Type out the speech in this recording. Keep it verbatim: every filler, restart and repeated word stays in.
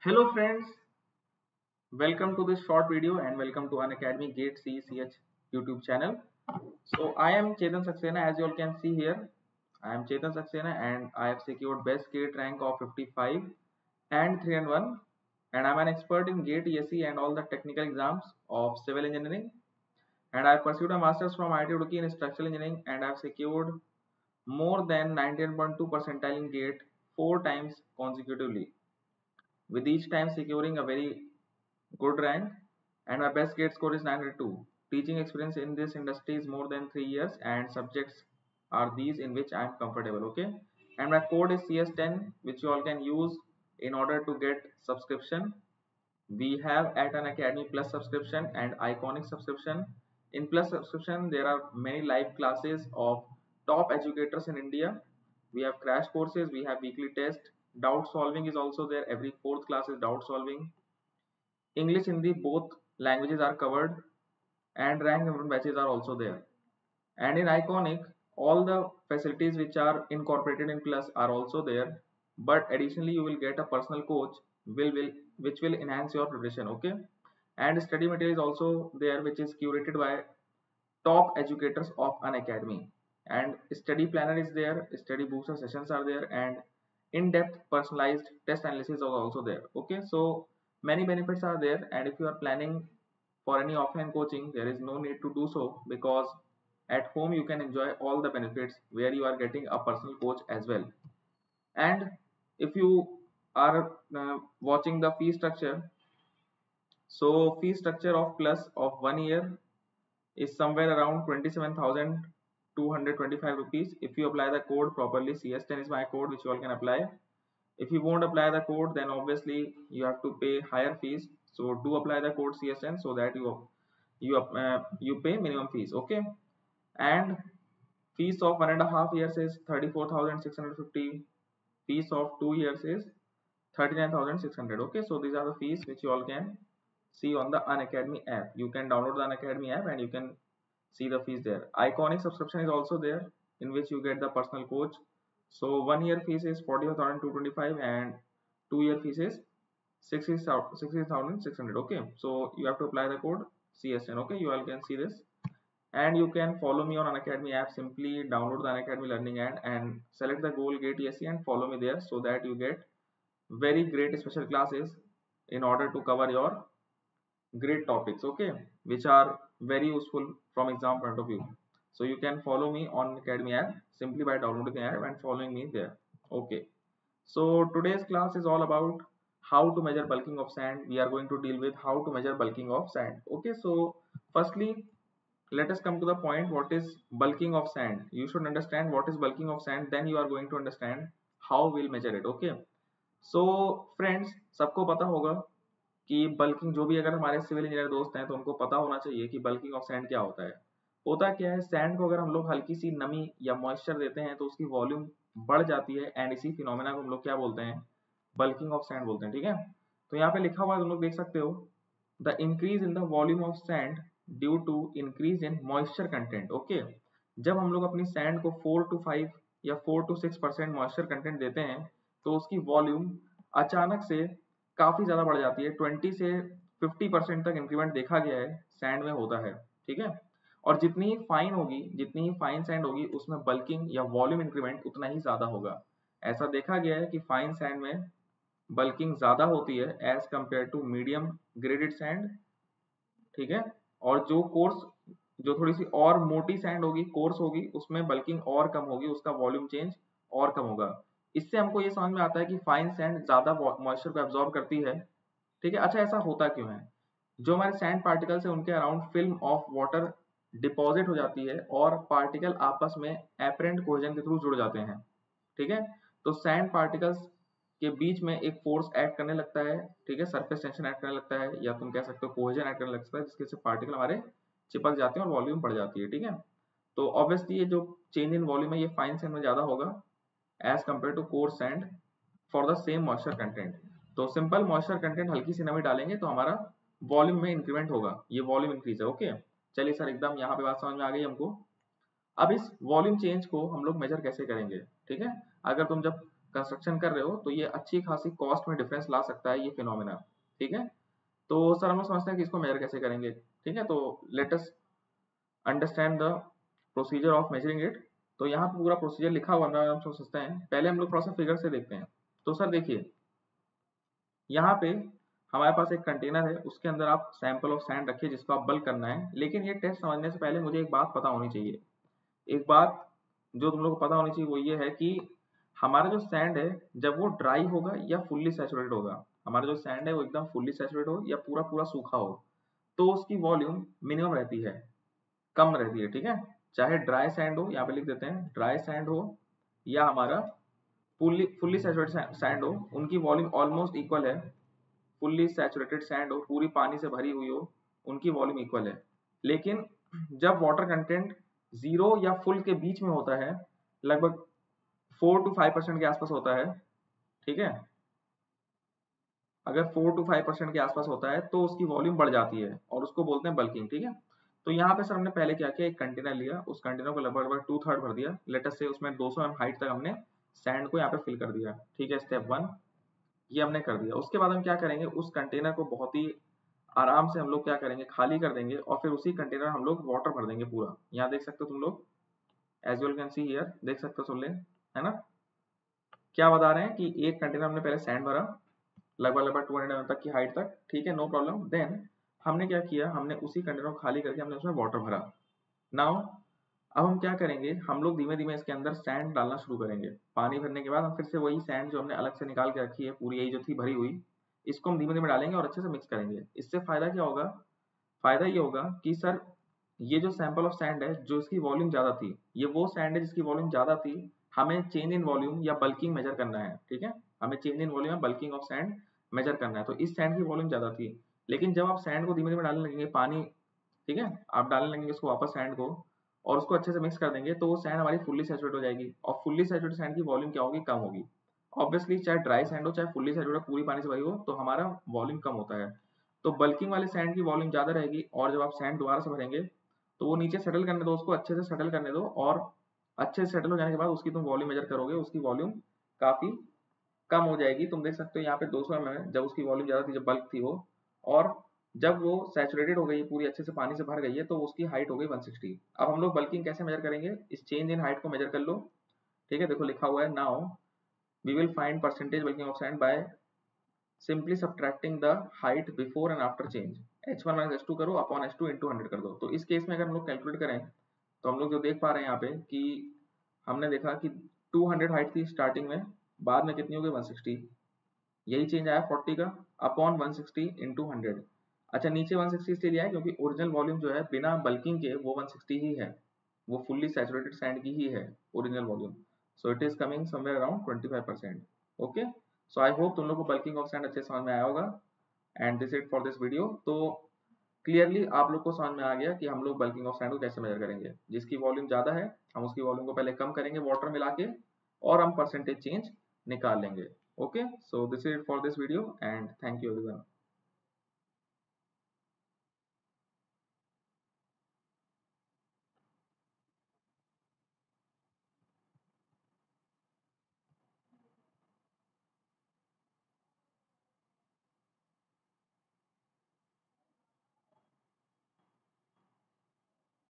Hello friends, welcome to this short video and welcome to Unacademy Gate C C H YouTube channel. So I am Chetan Saxena, as you all can see here. I am Chetan Saxena and I have secured best gate rank of fifty-five and three and one, and I am an expert in gate E S E and all the technical exams of civil engineering, and I have pursued a masters from I I T Roorkee in structural engineering, and I have secured more than ninety-nine point two percentile in gate four times consecutively, with each time securing a very good rank, and my best gate score is nine hundred two. Teaching experience in this industry is more than three years and subjects are these in which I am comfortable. Okay, and my code is C S ten, which you all can use in order to get subscription. We have at Unacademy Plus subscription and Iconic subscription. In Plus subscription there are many live classes of top educators in India. We have crash courses, we have weekly tests, doubt solving is also there. Every fourth class is doubt solving. English, Hindi, both languages are covered, and rank and batches are also there. And in Iconic, all the facilities which are incorporated in Plus are also there. But additionally, you will get a personal coach will will which will enhance your preparation. Okay, and study material is also there, which is curated by top educators of an academy. And study planner is there, study booster sessions are there, and in-depth personalized test analysis are also there. Okay, so many benefits are there, and if you are planning for any offline coaching, there is no need to do so, because at home you can enjoy all the benefits where you are getting a personal coach as well. And if you are uh, watching the fee structure, so fee structure of Plus of one year is somewhere around twenty-seven thousand two hundred twenty-five rupees. If you apply the code properly, C S ten is my code which you all can apply. If you won't apply the code, then obviously you have to pay higher fees. So do apply the code C S ten so that you you uh, you pay minimum fees. Okay, and fees of one and a half years is thirty-four thousand six hundred fifty. Fees of two years is thirty-nine thousand six hundred. Okay, so these are the fees which you all can see on the Unacademy app. You can download the Unacademy app and you can see the fees there. Iconic subscription is also there, in which you get the personal coach. So one year fees is forty-five thousand two hundred twenty-five and two year fees is sixty thousand six hundred. Okay, so you have to apply the code C S N. Okay, you all can see this, and you can follow me on Unacademy app. Simply download the Unacademy learning app and select the goal gate E S E and follow me there, so that you get very great special classes in order to cover your great topics, okay, which are very useful from exam point of view. So you can follow me on Academy app simply by downloading the app and following me there. Okay, so today's class is all about how to measure bulking of sand. We are going to deal with how to measure bulking of sand. Okay, so firstly, let us come to the point. What is bulking of sand? You should understand what is bulking of sand, then you are going to understand how we'll measure it. Okay, so friends, सबको पता होगा कि bulking, जो भी अगर हमारे civil engineer दोस्त हैं तो उनको पता होना चाहिए कि बल्किंग ऑफ सैंड क्या होता है। होता क्या है, सैंड को अगर हम लोग हल्की सी नमी या मॉइस्चर देते हैं तो उसकी वॉल्यूम बढ़ जाती है, एंड इसी फिनोमेना को हम लोग क्या बोलते हैं, बल्किंग ऑफ सैंड बोलते हैं। ठीक है, तो यहाँ पे लिखा हुआ है, तुम लोग देख सकते हो, the increase in the volume of sand due to increase in moisture content. Okay, जब हम लोग अपनी सैंड को फोर टू फाइव या four to six percent moisture content देते हैं तो उसकी वॉल्यूम अचानक से काफी ज्यादा बढ़ जाती है। ट्वेंटी से फिफ्टी परसेंट तक इंक्रीमेंट देखा गया है सैंड में होता है। ठीक है, और जितनी ही फाइन होगी, जितनी ही फाइन सैंड होगी, उसमें बल्किंग या वॉल्यूम इंक्रीमेंट उतना ही ज्यादा होगा। ऐसा देखा गया है कि फाइन सैंड में बल्किंग ज्यादा होती है as compare to medium graded sand. ठीक है, और जो कोर्स, जो थोड़ी सी और मोटी सैंड होगी, कोर्स होगी, उसमें बल्किंग और कम होगी, उसका वॉल्यूम चेंज और कम होगा। इससे हमको ये समझ में आता है कि फाइन सैंड ज्यादा मॉइस्चर को एब्जॉर्ब करती है। ठीक है, अच्छा ऐसा होता क्यों है? जो हमारे सैंड पार्टिकल्स है उनके around film of water deposit हो जाती है और पार्टिकल आपस में एपरेंट कोहेजन के थ्रू जुड़ जाते हैं। ठीक है, तो सैंड पार्टिकल्स के बीच में एक फोर्स एक्ट करने लगता है। ठीक है, सरफेस टेंशन एक्ट करने लगता है, या तुम कह सकते हो कोहेजन एक्ट करने लगता है, जिसके से पार्टिकल हमारे चिपक जाते हैं और वॉल्यूम बढ़ जाती है। ठीक है, तो ऑब्वियसली ये जो चेंज इन वॉल्यूम है ये फाइन सैंड में ज्यादा होगा as compare to coarse sand for the same moisture content. तो सिंपल मॉइस्चर कंटेंट, हल्की सी नमी डालेंगे तो हमारा वॉल्यूम में इंक्रीमेंट होगा, ये वॉल्यूम इंक्रीज है। ओके, चलिए सर, एकदम यहाँ पे बात समझ में आ गई हमको। अब इस वॉल्यूम चेंज को हम लोग मेजर कैसे करेंगे? ठीक है, अगर तुम जब कंस्ट्रक्शन कर रहे हो तो ये अच्छी खासी कॉस्ट में डिफरेंस ला सकता है ये फिनोमेना, ठीक है। तो सर हम लोग समझते हैं कि इसको मेजर कैसे करेंगे, ठीक है। तो let us understand the procedure of measuring it. तो यहाँ पे पूरा प्रोसीजर लिखा हुआ है, हम समझते हैं। पहले हम लोग थोड़ा सा फिगर से देखते हैं। तो सर देखिए यहाँ पे हमारे पास एक कंटेनर है, उसके अंदर आप सैंपल ऑफ सैंड रखिए जिसको आप बल्क करना है। लेकिन ये टेस्ट समझने से पहले मुझे एक बात पता होनी चाहिए। एक बात जो तुम लोग को पता होनी चाहिए वो ये है कि हमारा जो सैंड है जब वो ड्राई होगा या फुल्ली सैचुरेटेड होगा। हमारा जो सैंड है वो एकदम फुल्ली सैचुरेटेड हो या पूरा पूरा सूखा हो, तो उसकी वॉल्यूम मिनिमम रहती है, कम रहती है, ठीक है। चाहे ड्राई सैंड हो, यहाँ पे लिख देते हैं ड्राई सैंड हो, या हमारा फुल्ली फुल्ली सैचुरेटेड सैंड हो, उनकी वॉल्यूम ऑलमोस्ट इक्वल है। फुल्ली सैचुरेटेड सैंड हो, पूरी पानी से भरी हुई हो, उनकी वॉल्यूम इक्वल है। लेकिन जब वाटर कंटेंट जीरो या फुल के बीच में होता है, लगभग फोर टू फाइव परसेंट के आसपास होता है, ठीक है। अगर फोर टू फाइव परसेंट के आसपास होता है तो उसकी वॉल्यूम बढ़ जाती है और उसको बोलते हैं बल्किंग, ठीक है। तो यहाँ पे सर हमने पहले क्या किया, एक कंटेनर लिया, उस कंटेनर को लगभग लगभग टू थर्ड भर दिया। लेटेस्ट से उसमें दो सौ एम हाइट तक हमने सैंड को यहाँ पे फिल कर दिया, ठीक है। स्टेप वन ये हमने कर दिया। उसके बाद हम क्या करेंगे, उस कंटेनर को बहुत ही आराम से हम लोग क्या करेंगे, खाली कर देंगे और फिर उसी कंटेनर हम लोग वाटर भर देंगे पूरा। यहाँ देख सकते हो तुम लोग, as you can see here, देख सकते हो सुन ले, है ना। क्या बता रहे हैं कि एक कंटेनर हमने पहले सैंड भरा लगभग लगभग टू हंड्रेड एम तक की हाइट तक, ठीक है, नो प्रॉब्लम। देन हमने क्या किया, हमने उसी कंटेनर को खाली करके हमने उसमें वाटर भरा। नाउ अब हम क्या करेंगे, हम लोग धीमे धीमे इसके अंदर सैंड डालना शुरू करेंगे। पानी भरने के बाद हम फिर से वही सैंड जो हमने अलग से निकाल के रखी है पूरी, यही जो थी भरी हुई, इसको हम धीमे धीमे डालेंगे और अच्छे से मिक्स करेंगे। इससे फायदा क्या होगा, फायदा ये होगा कि सर ये जो सैंपल ऑफ सैंड है जो इसकी वॉल्यूम ज्यादा थी, ये वो सैंड है जिसकी वॉल्यूम ज्यादा थी। हमें चेंज इन वॉल्यूम या बल्किंग मेजर करना है, ठीक है। हमें चेंज इन वॉल्यूम या बल्किंग ऑफ सैंड मेजर करना है। तो इस सैंड की वॉल्यूम ज्यादा थी, लेकिन जब आप सैंड को धीमे धीमे डालने लगेंगे पानी, ठीक है, आप डालने लगेंगे उसको वापस सैंड को और उसको अच्छे से मिक्स कर देंगे, तो वो सैंड हमारी फुल्ली सैचुरेट हो जाएगी। और फुल्ली सैचुरेट सैंड की वॉल्यूम क्या होगी, कम होगी। ऑब्वियसली चाहे ड्राई सैंड हो चाहे फुल्ली सैचुरेट पूरी पानी से भरी हो, तो हमारा वॉल्यूम कम होता है। तो बल्किंग वाले सैंड की वॉल्यूम ज्यादा रहेगी और जब आप सैंड दोबारा से भरेंगे तो वो नीचे सेटल करने दो, उसको अच्छे से सेटल करने दो, और अच्छे से सेटल हो जाने के बाद उसकी तुम वॉल्यूम मेजर करोगे, उसकी वॉल्यूम काफी कम हो जाएगी। तुम देख सकते हो यहाँ पे दो सौ एम एल है, जब उसकी वॉल्यूम ज्यादा थी, जब बल्क थी वो, और जब वो सैचुरेटेड हो गई पूरी अच्छे से पानी से भर गई है तो उसकी हाइट हो गई वन सिक्सटी। अब हम लोग बल्किंग कैसे मेजर करेंगे, इस चेंज इन हाइट को मेजर कर लो, ठीक है। देखो लिखा हुआ है, now we will find percentage bulking of sand by simply subtracting the height before and after change. H one minus H two करो upon H two into hundred कर दो। तो इस केस में अगर हम लोग कैलकुलेट करें तो हम लोग जो देख पा रहे हैं यहाँ पे कि हमने देखा कि टू हंड्रेड हाइट थी स्टार्टिंग में, बाद में कितनी हो गई वन सिक्सटी, यही चेंज आया फोर्टी का, upon one sixty into hundred. अच्छा नीचे वन सिक्सटी इसलिए लिया है क्योंकि ओरिजिनल वॉल्यूम जो है बिना बल्किंग के वो वन सिक्सटी ही है, वो फुल्ली सैचुरेटेड सैंड की ही है original volume. So it is coming somewhere around twenty five percent. Okay, so I hope तुम लोग को बल्किंग ऑफ सैंड अच्छे समझ में आया होगा। And this it for this video. तो क्लियरली आप लोग को समझ में आ गया कि हम लोग बल्किंग ऑफ सैंड को कैसे मेजर करेंगे। जिसकी वॉल्यूम ज्यादा है हम उसकी वॉल्यूम को पहले कम करेंगे वाटर मिला के, और हम परसेंटेज चेंज निकाल लेंगे। Okay, so this is it for this video and thank you everyone.